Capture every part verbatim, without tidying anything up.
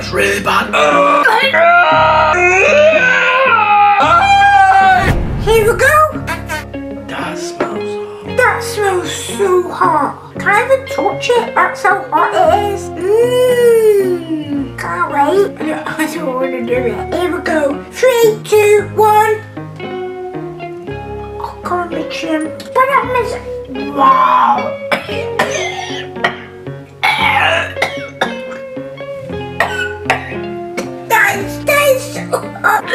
That's really bad. Here we go. That smells hot. That smells so hot. Can't even touch it. That's how hot it is. Mmm. Can't wait. I don't, I don't want to do it. Here we go. Three, two, one. Oh, can't reach him. But I'm missing. Wow. That's, that's so hot.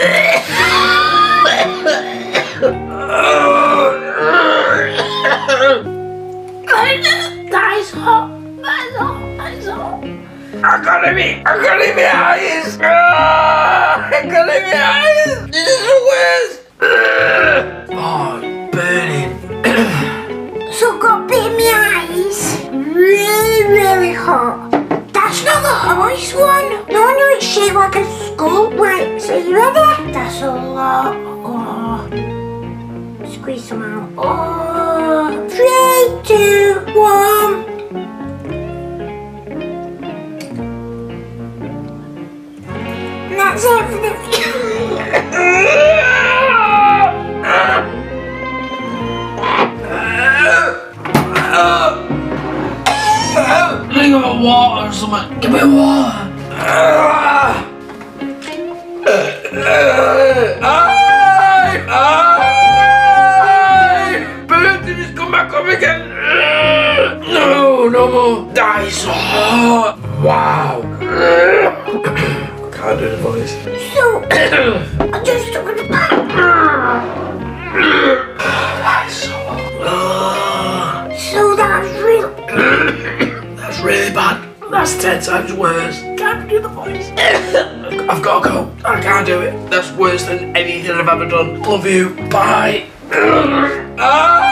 That is hot. That is hot. That is hot. I got it in I got it in my eyes. I got it in my eyes. This is the worst. Oh, it's burning. So got a bit in my eyes. Really, really hot. That's not the hottest one. No wonder it's shaped like a skull. Right, so you ready? That's a lot. Oh. Squeeze some out. Oh. Three, two, one. And that's it for the I got water or something. Give me water. Burton has come back up again. No, no more. That is so hot. Wow. Can't do the voice. So, I just took it back. That is so hot. So that's real. That's really bad. That's ten times worse. Can't do the voice. I've got to go. I can't do it. That's worse than anything I've ever done. Love you. Bye. Ah!